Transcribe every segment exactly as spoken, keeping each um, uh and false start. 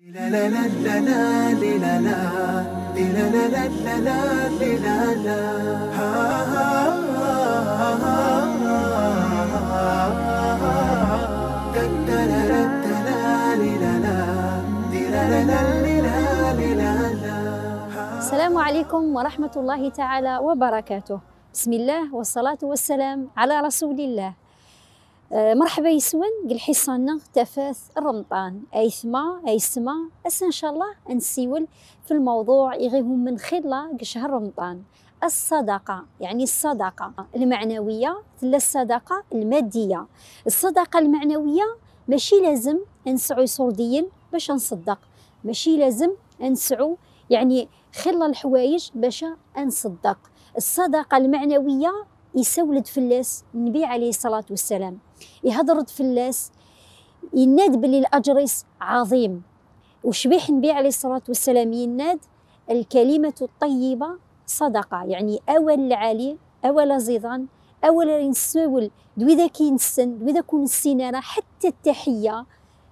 السلام عليكم ورحمة الله تعالى وبركاته. بسم الله والصلاة والسلام على رسول الله. أه مرحبا يسون قل حصانا تفاث رمضان ايثما ايسما اس ان شاء الله نسيول في الموضوع يغيهم من خلال شهر رمضان الصدقة، يعني الصدقة المعنوية ثلا الصدقة المادية. الصدقة المعنوية ماشي لازم نسعو صرديين باش نصدق، ماشي لازم نسعو يعني خلال الحوايج باش نصدق. الصدقة المعنوية يسولد فلاس النبي عليه الصلاة والسلام، يهضرد فلاس يناد بلي الأجرس عظيم، وشبيح النبي عليه الصلاة والسلام يناد الكلمة الطيبة صدقة، يعني أول العالي أول زيضان أول ينسول دويدا كي نسن دويدا كون السينارة حتى التحية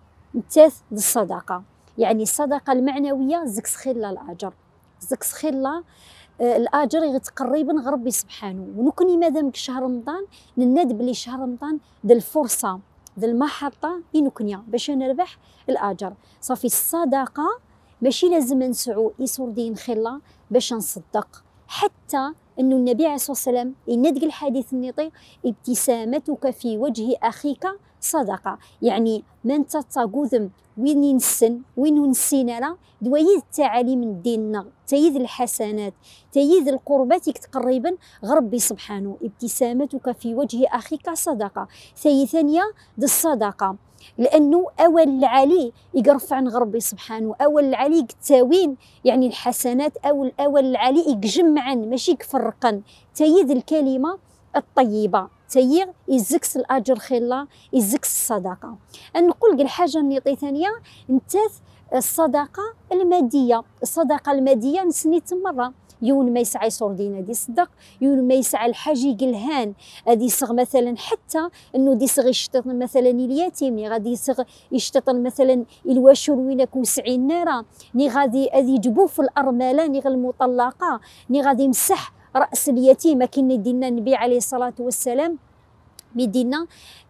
نتاث الصدقة. يعني الصدقة المعنوية زكس خلا الأجر، زكس خلا الأجر يتقربن غربي سبحانه. ونكوني مادام شهر رمضان نناد بلي شهر رمضان ذا الفرصة ذا المحطة ينكنيا باش نربح الأجر. صافي الصدقة ماشي لازم نسعو يسردين خلا باش نصدق، حتى انه النبي عليه الصلاة والسلام يناد الحديث النطي ابتسامتك في وجه أخيك صدقة، يعني من تتقوذم وين ينسن وين نسينا دويد التعاليم من ديننا تيذ الحسنات تيذ القربات تقريبا غربي سبحانه. ابتسامتك في وجه أخيك صدقة. ثاني ثانية ذي الصدقة لأنه أول العلي يقرف عن غربي سبحانه، أول العلي يتاوين يعني الحسنات، أو أول العلي يجمعا ماشي يفرقا تيذ الكلمة الطيبة تيغ يزكس الأجر خلا يزكس الصدقة. نقول قل حاجة نيطي ثانية نتاث الصدقة المادية. الصدقة المادية نسنيت مرة يون ما يسعى يصوردين هادي صدق، يون ما يسعى الحاجي قلهان هادي يصغ مثلا حتى انه دي صغ يشتط مثلا اليتيم، ني غادي يصغ يشتط مثلا الواشر وين يكون سعين نارا، ني غادي غادي يجبو في الارمله، ني المطلقه، ني غادي يمسح راس اليتيم كي دينا النبي عليه الصلاه والسلام ميدينا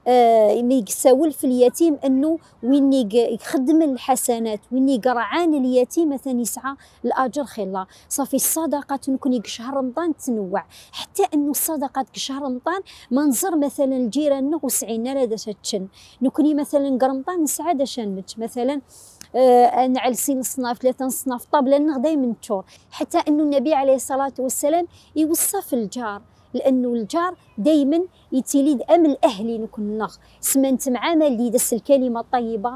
آه مي يساول في اليتيم انه وين يخدم الحسنات وين يقرعان اليتيم مثلا يسعى الاجر خلا. صافي الصدقه تكون شهر رمضان تنوع، حتى انه الصدقه شهر رمضان منظر مثلا الجيران وسعينا لا داشتشن نكوني مثلا قرمضان نسعى داشنمت مثلا آه نعلسين صناف ثلاثه صناف طابله نغدا من تشور، حتى انه النبي عليه الصلاه والسلام يوصف في الجار، لانه الجار دائما يتيليد امل اهلي نكون نغ سمنت معامل لي دس الكلمه الطيبه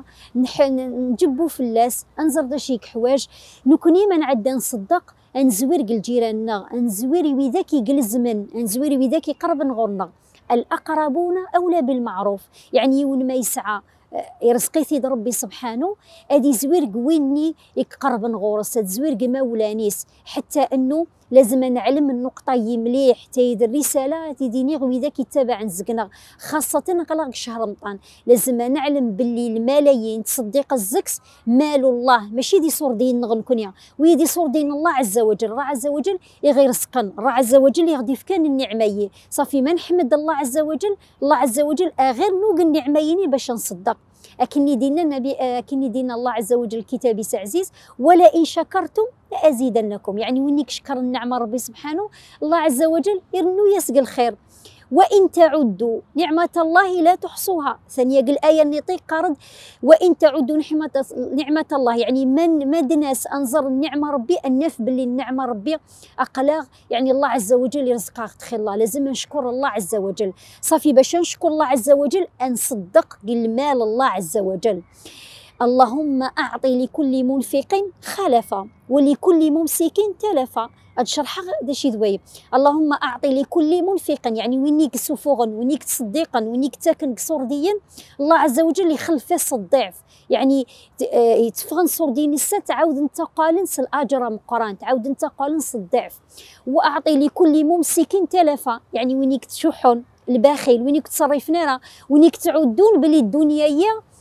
نجبو فلاس انزر داشيك حواج نكوني ما نعد نصدق نزوير الجيران نغ نزويري وذاك يقل الزمن نزويري وذاك يقرب نغرنا. الاقربون اولى بالمعروف، يعني وين ما يسعى يرزقي ثيد ربي سبحانه ادي زوير قويني يقرب نغورس زوير مولانيس، حتى انه لازم نعلم النقطه يمليح تيد الرساله تيديني غوي ذاك يتبع نزقنا، خاصه غلق شهر رمضان لازم نعلم باللي الملايين تصديق الزكس مال الله ماشي دي صور دين نغنكونيا ويدي صور دين الله عز وجل. الله عز وجل يغير سقن، الله عز وجل يغضي في كان النعميه. صافي ما نحمد الله عز وجل، الله عز وجل غير نوق النعميين باش نصدق. أكني دينا النبي أكني دينا الله عز وجل كتابي عزيز ولا إن شكرتم لأزيدنكم، يعني وينك شكر النعمة ربي سبحانه الله عز وجل يرنو يسقي الخير. وإن تعدوا نعمة الله لا تحصوها. ثانية قال آية نطيق قارد وإن تعدوا نعمة نعمة الله، يعني من ما دناس أنظر النعمة ربي النف باللي النعمة ربي أقلاغ، يعني الله عز وجل يرزقها الله لازم نشكر الله عز وجل. صافي باش نشكر الله عز وجل نصدق المال الله عز وجل. اللهم أعطي لكل منفق خلفا ولكل ممسك تلفا. هاد شرحه داشي ذويب. اللهم اعطي لكل منفق، يعني وينيك سفوغا وينيك تصديقا وينيك تاكن صرديا الله عز وجل يخلف الضعف، يعني يتفغن صردين السا تعاود انت قالنس الاجر مقران تعاود انت قالنس الضعف. واعطي لكل ممسك تلفا، يعني وينيك تشحن الباخل وينيك تصرف نارا وينيك تعودون بلي الدنيا هي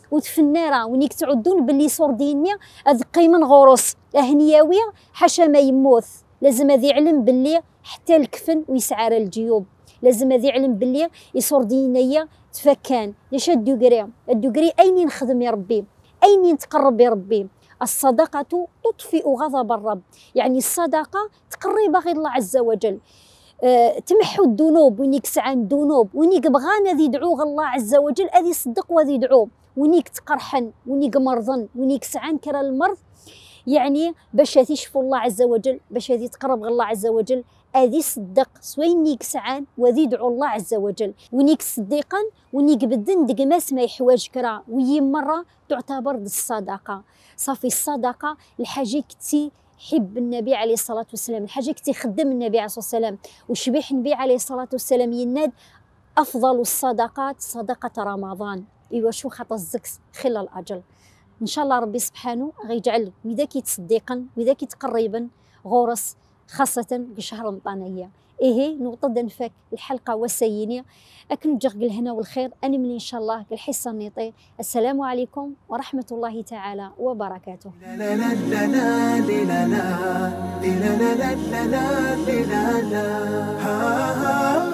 وتفناره ونيك تعدون باللي صور دينيا هذ قيمن غورس اهنياويه حاشا ما يموت. لازم هذا يعلم باللي حتى الكفن ويسعر الجيوب، لازم هذا يعلم باللي يصور دينيا تفكان. ليش الدوغري الدوغري اين نخدم يا ربي، اين نتقرب يا ربي. الصدقه تطفئ غضب الرب، يعني الصدقه تقرب غير الله عز وجل. أه تمحو الذنوب وينيك سعان الذنوب وينيك بغانا ذي يدعوه الله عز وجل اذي صدق وذي يدعوه. ونيك تقرحن ونيك مرضن ونيك سعان كرا المرض، يعني باش تشفو الله عز وجل، باش هذه تقرب غير الله عز وجل هذه صدق سوين نيك سعان وذي يدعو الله عز وجل. ونيك صديقا ونيك بدن دقماس ما يحواج كرا ويي مرة تعتبر الصدقة. صافي الصدقة الحاجة كتي حب النبي عليه الصلاة والسلام، الحاجة كتي خدم النبي عليه الصلاة والسلام وشبيح النبي عليه الصلاة والسلام يناد أفضل الصدقات صدقة رمضان. إيوا شو خطا الزكس خلال الأجل. ان شاء الله ربي سبحانه غيجعل واذا كيتصدقن واذا كيتقربن غورس خاصه بشهر رمضانيه. ايه نوطد نفك الحلقه وسيني اكن جغ الهنا والخير انا من ان شاء الله الحصه النيطي. السلام عليكم ورحمه الله تعالى وبركاته. لا لا لا لا لا لا لا لا لا لا لا لا لا